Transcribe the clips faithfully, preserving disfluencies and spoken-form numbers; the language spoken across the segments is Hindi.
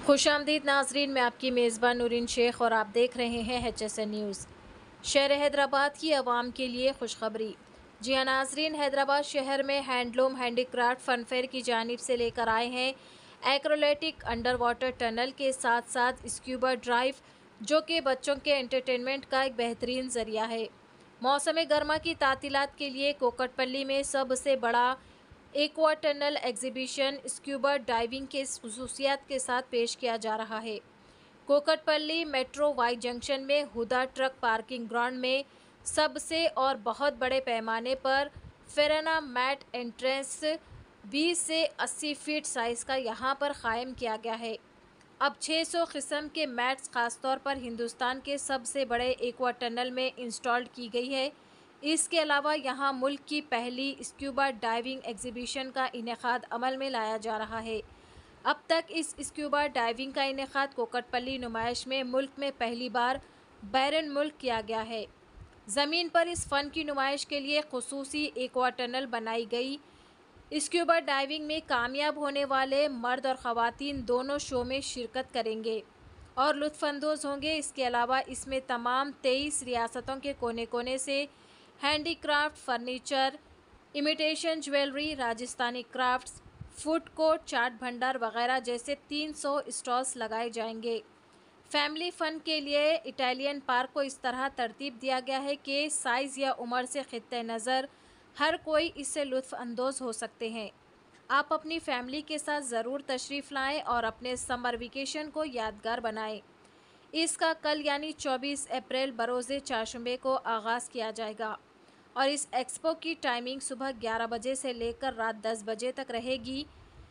खुशामदीद नाजरीन, मैं आपकी मेज़बान नूरीन शेख और आप देख रहे हैं एच एस एन न्यूज़। शहर हैदराबाद की आवाम के लिए खुशखबरी। जी हाँ नाजरीन, हैदराबाद शहर में हैंडलूम हैंडीक्राफ्ट फनफेयर की जानिब से लेकर आए हैं एक्रोलेटिक अंडर वाटर टनल के साथ साथ स्क्यूबा ड्राइव, जो कि बच्चों के एंटरटेनमेंट का एक बेहतरीन ज़रिया है। मौसम गर्मा की तातीलात के लिए कोकटपल्ली में सबसे बड़ा aqua tunnel exhibition scuba diving के खसूसियात के साथ पेश किया जा रहा है। कोकटपल्ली मेट्रो वाई जंक्शन में हुदा ट्रक पार्किंग ग्राउंड में सबसे और बहुत बड़े पैमाने पर फेराना मैट एंट्रेंस बीस से अस्सी फीट साइज़ का यहाँ पर कायम किया गया है। अब छह सौ किस्म के मैट्स खासतौर पर हिंदुस्तान के सबसे बड़े एक्वा टनल में इंस्टॉल्ड की गई है। इसके अलावा यहाँ मुल्क की पहली स्क्यूबा डाइविंग एग्जीबिशन का इनेकाद अमल में लाया जा रहा है। अब तक इस स्क्यूबा डाइविंग का इनेकाद कोकटपल्ली नुमाइश में मुल्क में पहली बार बैरन मुल्क किया गया है। ज़मीन पर इस फ़न की नुमाइश के लिए खुसूसी एक्वा टनल बनाई गई। स्क्यूबा डाइविंग में कामयाब होने वाले मर्द और ख़वातीन दोनों शो में शिरकत करेंगे और लुत्फ़अंदोज़ होंगे। इसके अलावा इसमें तमाम तेईस रियासतों के कोने कोने से handicraft, furniture, imitation jewellery, Rajasthani crafts, food court, chaat भंडार वगैरह जैसे तीन सौ स्टॉल्स लगाए जाएंगे। फैमिली फ़न के लिए इटालियन पार्क को इस तरह तरतीब दिया गया है कि साइज़ या उम्र से खित्ते नज़र हर कोई इससे लुत्फ़ अंदोज़ हो सकते हैं। आप अपनी फैमिली के साथ ज़रूर तशरीफ़ लाएं और अपने समर वेकेशन को यादगार बनाएं। इसका कल यानी चौबीस अप्रैल बरोज़े चारशंबे को आगाज़ किया जाएगा और इस एक्सपो की टाइमिंग सुबह ग्यारह बजे से लेकर रात दस बजे तक रहेगी।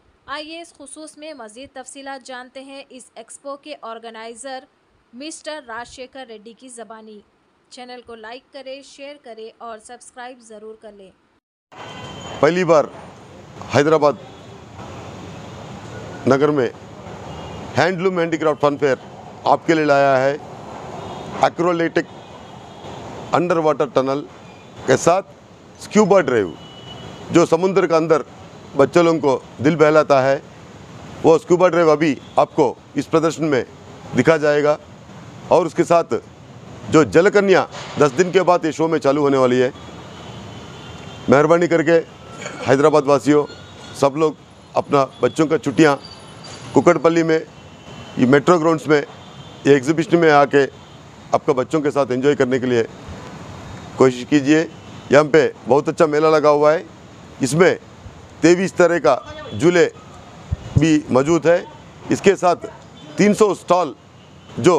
आइए इस खुसूस में मज़ीद तफसीलात जानते हैं इस एक्सपो के ऑर्गेनाइज़र मिस्टर राजशेखर रेड्डी की ज़बानी। चैनल को लाइक करें, शेयर करें और सब्सक्राइब ज़रूर कर लें। पहली बार हैदराबाद नगर में हैंडलूम हैंडीक्राफ्ट फन फेयर आपके लिए लाया है। एक्रोलेटिक अंडर वाटर टनल के साथ स्क्यूबा ड्राइव, जो समुद्र के अंदर बच्चों लोगों को दिल बहलाता है, वो स्क्यूबा ड्राइव अभी आपको इस प्रदर्शन में दिखा जाएगा। और उसके साथ जो जलकन्या दस दिन के बाद ये शो में चालू होने वाली है। मेहरबानी करके हैदराबाद वासियों सब लोग अपना बच्चों का छुट्टियाँ कुकटपल्ली में ये मेट्रो ग्राउंड्स में ये एग्जीबिशन में आके आपका बच्चों के साथ एंजॉय करने के लिए कोशिश कीजिए। यहाँ पे बहुत अच्छा मेला लगा हुआ है। इसमें तेईस तरह का झूले भी मौजूद है। इसके साथ तीन सौ स्टॉल जो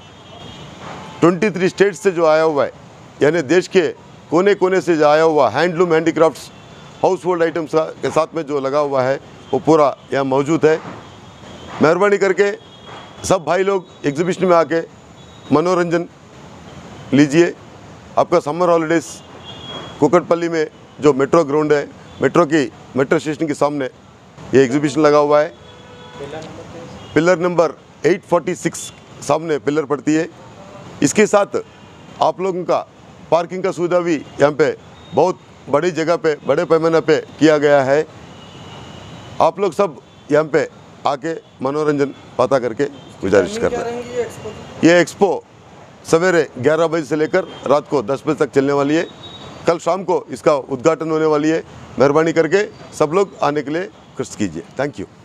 तेईस स्टेट्स से जो आया हुआ है, यानी देश के कोने कोने से जो आया हुआ handloom handicrafts household items के साथ में जो लगा हुआ है वो पूरा यहाँ मौजूद है। मेहरबानी करके सब भाई लोग एग्जीबिशन में आके मनोरंजन लीजिए। आपका समर हॉलीडेज़ कुकटपल्ली में जो मेट्रो ग्राउंड है, मेट्रो की मेट्रो स्टेशन के सामने ये एग्जीबिशन लगा हुआ है। पिलर नंबर आठ सौ छियालीस सामने पिलर पड़ती है। इसके साथ आप लोगों का पार्किंग का सुविधा भी यहाँ पे बहुत बड़ी जगह पे बड़े पैमाने पे किया गया है। आप लोग सब यहाँ पे आके मनोरंजन पता करके गुजारिश कर रहे हैं। ये एक्सपो सवेरे ग्यारह बजे से लेकर रात को दस बजे तक चलने वाली है। कल शाम को इसका उद्घाटन होने वाली है। मेहरबानी करके सब लोग आने के लिए कोशिश कीजिए। Thank you.